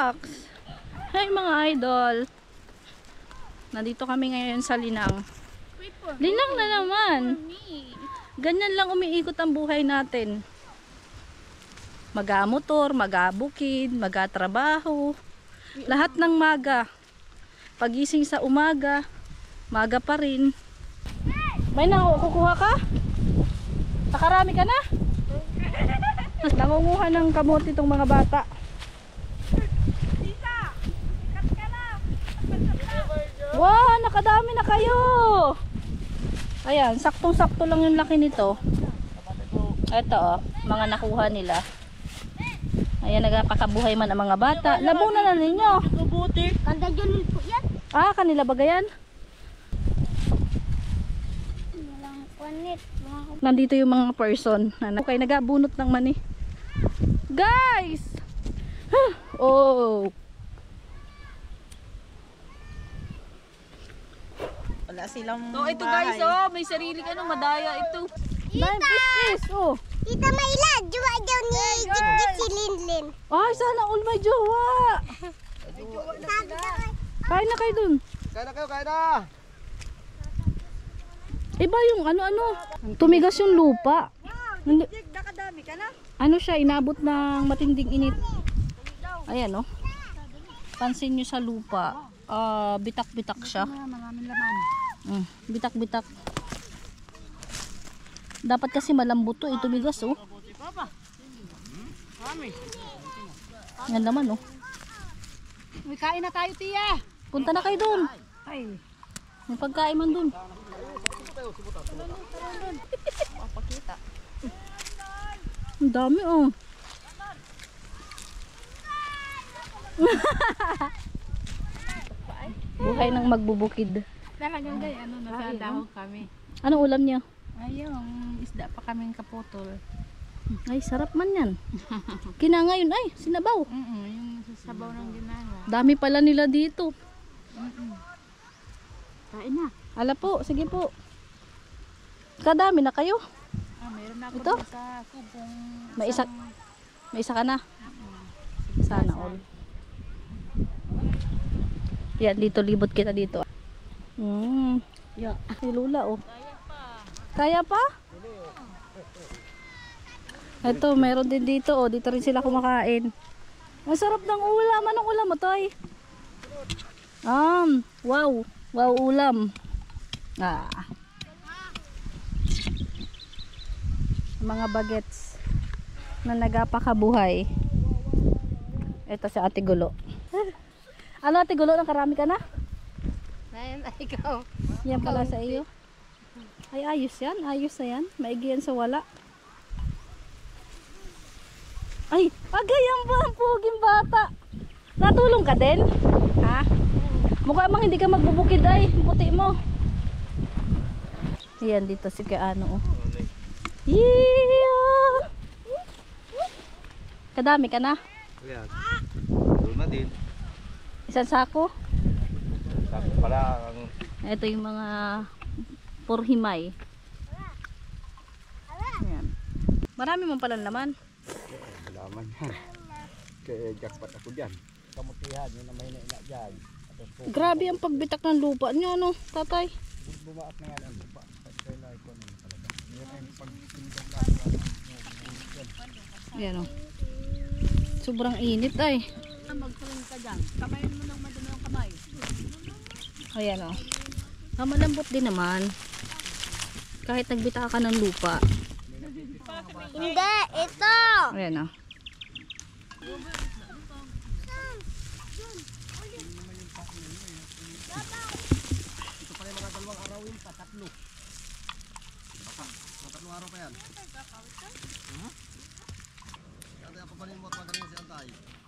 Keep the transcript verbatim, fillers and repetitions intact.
Relax. Hi mga idol. Nandito kami ngayon sa Linang. Linang na naman. Ganyan lang umiikot ang buhay natin. Maga-motor, maga-bukid, maga-trabaho. Lahat ng maga. Pagising sa umaga, maga pa rin. May nakukuha ka? Nakarami ka na? Nangunguha ng kamote itong mga bata. Wow, nakadami na kayo. Ayan, saktong-sakto lang yung laki nito. Ito oh, mga nakuha nila. Ayan, nagpakabuhay man ang mga bata. Labunan na ninyo. Kanda dyan po yan. Ah, kanila ba gayan? Nandito yung mga person. Okay, nagabunot ng mani. Guys! Oh! Wala silang So ito guys, oh, may sarili ka ng madaya ito. Nine pieces, oh. Tita Mayla, jowa daw ni Jit-Jit si Linlin. Ay, sana all may jowa. Kain na kayo dun. Kain na kayo, kain na! Iba yung ano-ano. Tumigas yung lupa. Hindi- Nakadami ka na? Ano siya, inabot ng matinding init. Ayan, oh. Pansin nyo sa lupa. Ah, bitak-bitak siya. Maraming laman. Mm, bitak-bitak. Dapat kasi malambot to, ito bigas oh. Yan naman oh. May kain na tayo, tiya. Punta na kayo doon. Ay. May pagkain man doon. Mapakita. Ang dami oh. Buhay ng magbubukid. Talagang gay, ano, nasa dahon kami. Anong ulam niya? Ay, yung isda pa kaming kaputol. Ay, sarap man yan. Kinangayon ay, sinabaw. Mm -mm, yung sasabaw ng ginanga. Dami pala nila dito. Mm -mm. Kain na. Ala po, sige po. Kadami na kayo. Ah, meron na ako Ito? dun sa kubong. May isa, may isa ka na. Sana all. Yan, dito libot kita dito. Hmm. Yeah. Si Lula oh. Kaya pa? Ito, meron din dito oh. Dito rin sila kumakain. Ang sarap ng ulam. Anong ulam mo, Toy? Um, wow. Wow, ulam. Ah. Mga bagets na nagapakabuhay. Ito si Ate Gulo. Ano Ate Gulo, nakarami ka na? Ayan, ikaw. Yan pala sa iyo. Ay, ayos yan. Ayos na yan. Maigi yan sa wala. Ay, agayang ba ang puging bata? Natulong ka din? Ha? Mukha mang hindi ka magbubukid ay. Puti mo. Yan dito si kay ano. Oh. Yeah! Kadami ka na? Ayan. Doon na din. Isang sako? Sako pala ang... Ito yung mga purhimay. Ayan. Marami man pala naman. Malaman yan. Kaya jackpot ako dyan. Kamutihan, yun na may naina dyan. Grabe ang pagbitak ng lupa niyo, ano, tatay? Bumaak na nga ang lupa. Kailangan ko naman talaga. Yan ay pag-tindag Ayan o. Sobrang init ay. Magtuloy ka dyan. Kamayin mo ng madumi ang kamay. Ayan o. Ah, malambot din naman. Kahit nagbita ka ng lupa. Hindi, ito. Ayan o. Ito pa yung mga dalawang arawin pa, tatlo. Tatlong araw pa yan. Hmm? Kaya papanin mo at magaling si Antay.